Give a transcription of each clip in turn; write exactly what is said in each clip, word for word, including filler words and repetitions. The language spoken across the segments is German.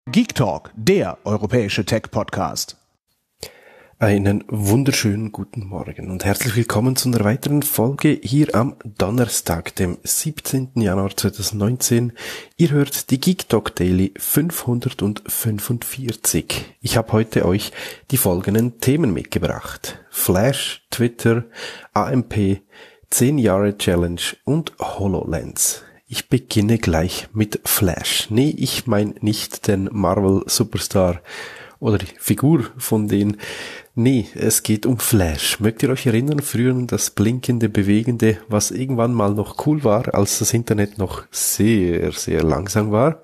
Geek Talk, der europäische Tech-Podcast. Einen wunderschönen guten Morgen und herzlich willkommen zu einer weiteren Folge hier am Donnerstag, dem siebzehnten Januar zweitausendneunzehn. Ihr hört die Geek Talk Daily fünfhundertfünfundvierzig. Ich habe heute euch die folgenden Themen mitgebracht: Flash, Twitter, A M P, zehn Jahre Challenge und HoloLens. Ich beginne gleich mit Flash. Nee, ich meine nicht den Marvel Superstar oder die Figur von denen. Nee, es geht um Flash. Mögt ihr euch erinnern, früher das blinkende, bewegende, was irgendwann mal noch cool war, als das Internet noch sehr, sehr langsam war?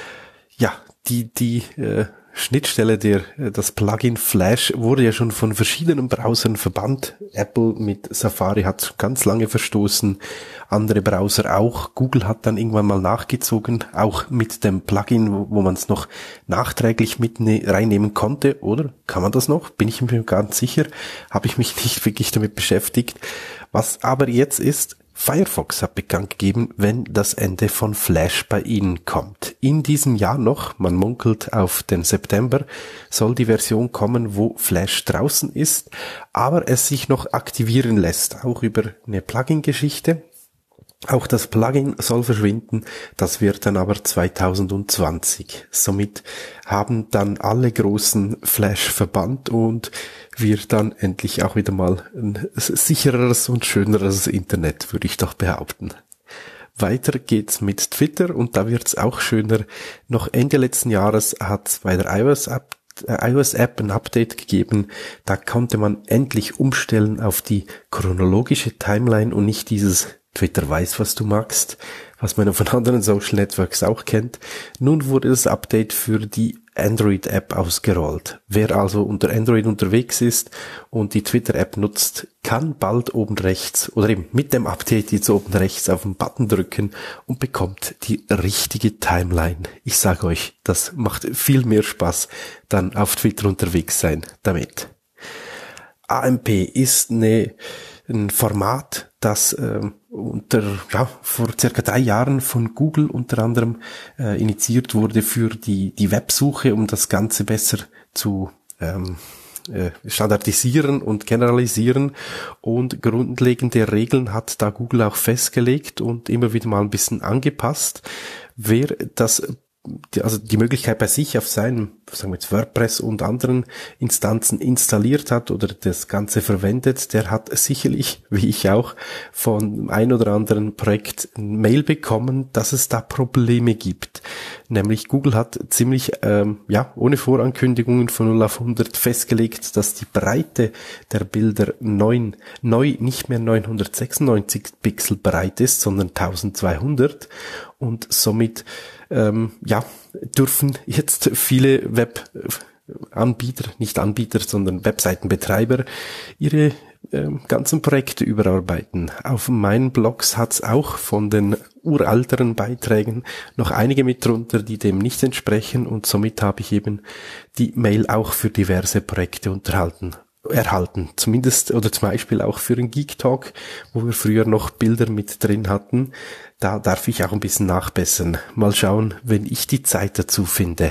Ja, die, die äh, Schnittstelle, der das Plugin Flash wurde ja schon von verschiedenen Browsern verbannt. Apple mit Safari hat ganz lange verstoßen, andere Browser auch. Google hat dann irgendwann mal nachgezogen, auch mit dem Plugin, wo, wo man es noch nachträglich mit ne- reinnehmen konnte. Oder kann man das noch? Bin ich mir ganz sicher. Habe ich mich nicht wirklich damit beschäftigt. Was aber jetzt ist: Firefox hat bekannt gegeben, wenn das Ende von Flash bei ihnen kommt. In diesem Jahr noch, man munkelt auf den September, soll die Version kommen, wo Flash draußen ist, aber es sich noch aktivieren lässt, auch über eine Plugin-Geschichte. Auch das Plugin soll verschwinden, das wird dann aber zweitausendzwanzig. Somit haben dann alle großen Flash verbannt und wir dann endlich auch wieder mal ein sichereres und schöneres Internet, würde ich doch behaupten. Weiter geht's mit Twitter und da wird's auch schöner. Noch Ende letzten Jahres hat's bei der iOS-App iOS-App ein Update gegeben, da konnte man endlich umstellen auf die chronologische Timeline und nicht dieses Twitter weiß, was du magst, was man von anderen Social Networks auch kennt. Nun wurde das Update für die Android-App ausgerollt. Wer also unter Android unterwegs ist und die Twitter-App nutzt, kann bald oben rechts oder eben mit dem Update jetzt oben rechts auf den Button drücken und bekommt die richtige Timeline. Ich sage euch, das macht viel mehr Spaß, dann auf Twitter unterwegs sein damit. A M P ist eine, ein Format, das ähm, unter ja vor circa drei Jahren von Google unter anderem äh, initiiert wurde für die die Websuche, um das Ganze besser zu ähm, äh, standardisieren und generalisieren, und grundlegende Regeln hat da Google auch festgelegt und immer wieder mal ein bisschen angepasst. Wer das Die, also die Möglichkeit bei sich auf seinem, sagen wir jetzt WordPress und anderen Instanzen installiert hat oder das Ganze verwendet, der hat sicherlich, wie ich auch, von ein oder anderen Projekt ein Mail bekommen, dass es da Probleme gibt. Nämlich Google hat ziemlich, ähm, ja, ohne Vorankündigungen von null auf hundert festgelegt, dass die Breite der Bilder neun, neu nicht mehr neunhundertsechsundneunzig Pixel breit ist, sondern eintausendzweihundert, und somit Ähm, ja, dürfen jetzt viele Webanbieter, nicht Anbieter, sondern Webseitenbetreiber ihre äh, ganzen Projekte überarbeiten. Auf meinen Blogs hat's auch von den uralteren Beiträgen noch einige mit drunter, die dem nicht entsprechen, und somit habe ich eben die Mail auch für diverse Projekte unterhalten. erhalten, zumindest oder zum Beispiel auch für den Geek Talk, wo wir früher noch Bilder mit drin hatten. Da darf ich auch ein bisschen nachbessern. Mal schauen, wenn ich die Zeit dazu finde.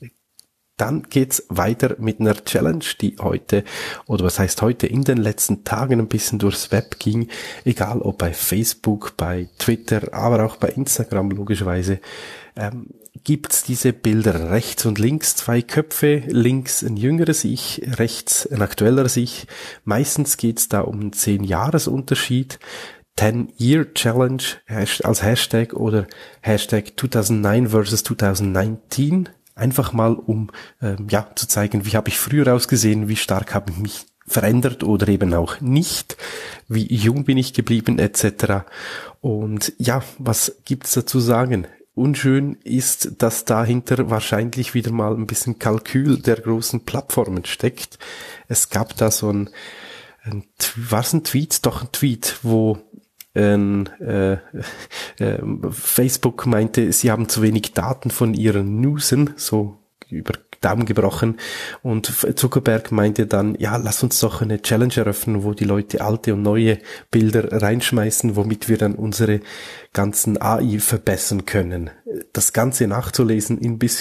Dann geht's weiter mit einer Challenge, die heute, oder was heißt heute, in den letzten Tagen ein bisschen durchs Web ging. Egal ob bei Facebook, bei Twitter, aber auch bei Instagram logischerweise. Ähm, gibt's diese Bilder rechts und links, zwei Köpfe, links ein jüngeres Ich, rechts ein aktuelleres Ich. Meistens geht's da um einen zehn Jahres Unterschied. ten year Challenge als Hashtag oder Hashtag zweitausendneun versus zweitausendneunzehn. Einfach mal, um ähm, ja zu zeigen, wie habe ich früher ausgesehen, wie stark habe ich mich verändert oder eben auch nicht, wie jung bin ich geblieben et cetera. Und ja, was gibt's dazu sagen? Unschön ist, dass dahinter wahrscheinlich wieder mal ein bisschen Kalkül der großen Plattformen steckt. Es gab da so ein, ein was ein Tweet, doch ein Tweet, wo ein, äh, äh, Facebook meinte, sie haben zu wenig Daten von ihren Newsen, so über Daumen gebrochen, und Zuckerberg meinte dann, ja, lass uns doch eine Challenge eröffnen, wo die Leute alte und neue Bilder reinschmeißen, womit wir dann unsere ganzen A I verbessern können. Das Ganze nachzulesen in ein bisschen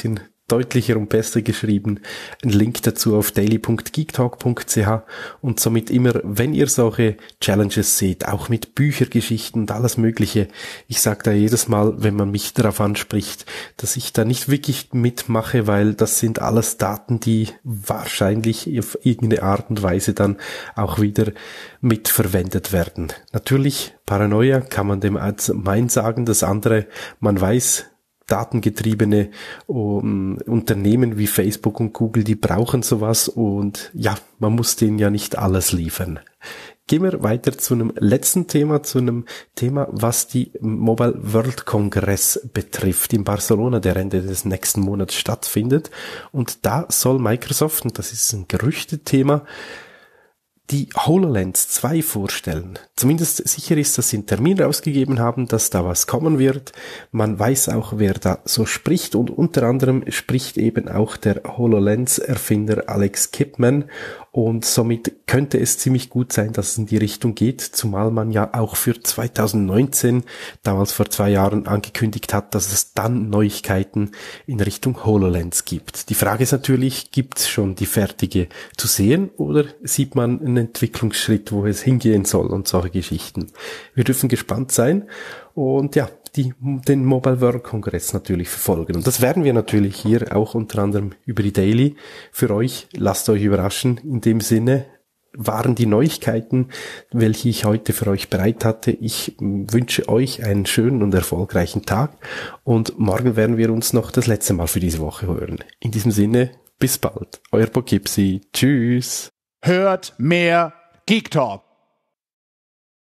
deutlicher und besser geschrieben. Ein Link dazu auf daily punkt geektalk punkt c h und somit immer, wenn ihr solche Challenges seht, auch mit Büchergeschichten und alles Mögliche. Ich sage da jedes Mal, wenn man mich darauf anspricht, dass ich da nicht wirklich mitmache, weil das sind alles Daten, die wahrscheinlich auf irgendeine Art und Weise dann auch wieder mitverwendet werden. Natürlich, Paranoia kann man dem als mein sagen, das andere, man weiß, datengetriebene um, Unternehmen wie Facebook und Google, die brauchen sowas und ja, man muss denen ja nicht alles liefern. Gehen wir weiter zu einem letzten Thema, zu einem Thema, was die Mobile World Congress betrifft in Barcelona, der Ende des nächsten Monats stattfindet. Und da soll Microsoft, und das ist ein Gerüchtethema, die HoloLens zwei vorstellen. Zumindest sicher ist, dass sie einen Termin rausgegeben haben, dass da was kommen wird. Man weiß auch, wer da so spricht und unter anderem spricht eben auch der HoloLens-Erfinder Alex Kipman und somit könnte es ziemlich gut sein, dass es in die Richtung geht, zumal man ja auch für zwanzig neunzehn, damals vor zwei Jahren, angekündigt hat, dass es dann Neuigkeiten in Richtung HoloLens gibt. Die Frage ist natürlich, gibt es schon die fertige zu sehen oder sieht man einen Entwicklungsschritt, wo es hingehen soll und solche Geschichten. Wir dürfen gespannt sein und ja, die, den Mobile World Congress natürlich verfolgen. Und das werden wir natürlich hier auch unter anderem über die Daily für euch. Lasst euch überraschen. In dem Sinne waren die Neuigkeiten, welche ich heute für euch bereit hatte. Ich wünsche euch einen schönen und erfolgreichen Tag und morgen werden wir uns noch das letzte Mal für diese Woche hören. In diesem Sinne, bis bald. Euer Poughkeepsie. Tschüss. Hört mehr Geek Talk.